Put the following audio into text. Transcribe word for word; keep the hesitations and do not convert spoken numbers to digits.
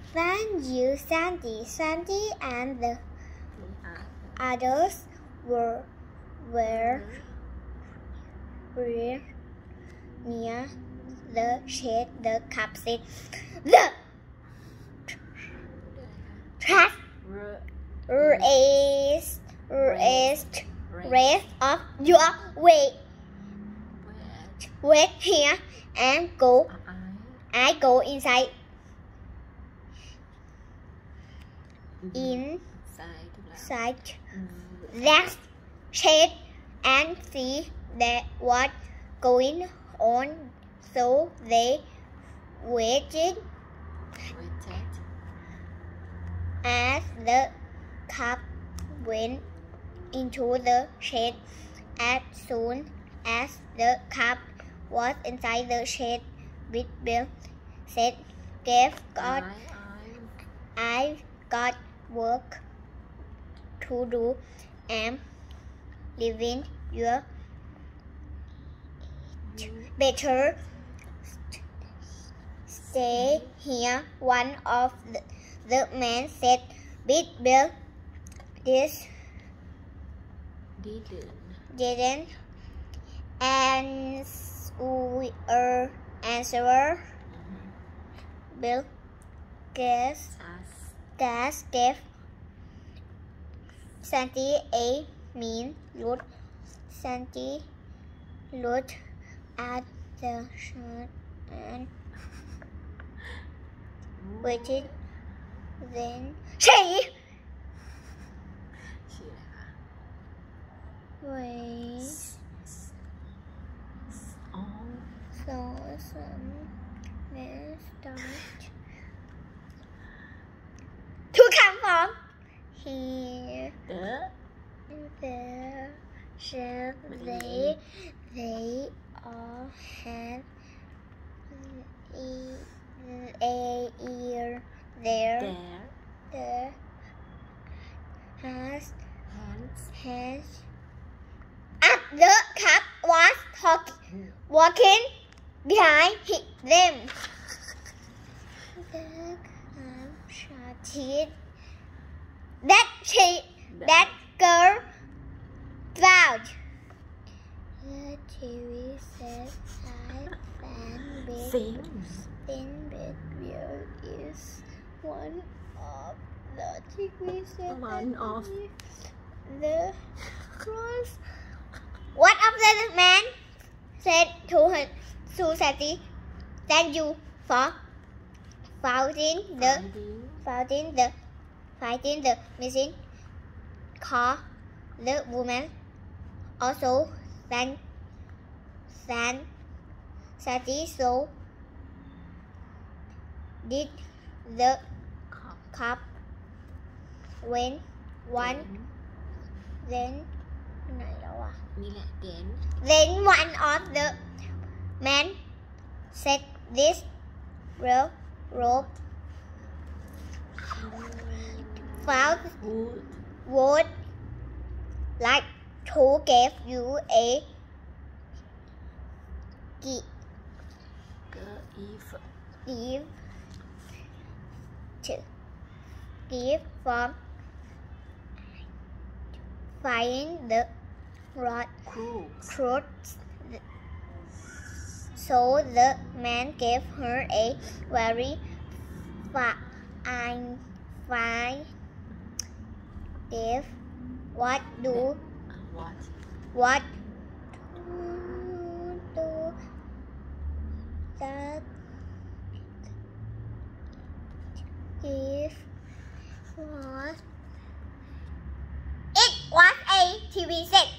Thank you, Sandy. Sandy and the others were were were near the shed. The cub said, "The trash raised raised rest of your weight wait here and go. I go inside inside that shed and see that what going on." So they waited as the cub went into the shed. As soon as the cub was inside the shed, Big Bill said, "Give God, I've got work to do. I'm leaving you. Better stay here." One of the, the men said, "Big Bill, this didn't, didn't answer. answer. Bill guess gas gave Sandy a mean look. Sandy looked at the shirt and waited. Then she wait so some men start to come from here. The shed they they all had a ear there. There has hands. At the cub was talking, walking behind them. The cub shouted that she, that girl found. The T V said, "I found Big Thin Big Bill is one of the T V said one of the cross." One of the men said to her, to Sandy, "Thank you for finding the finding the finding the missing car." The woman also thanked thank Sandy. So did the cop. When one then then one of the men said, "This real rope found would like to give you a gift give to give from finding the right crooks." So the man gave her a very fine fine gift. What do what what do that gift was? It was a T V set.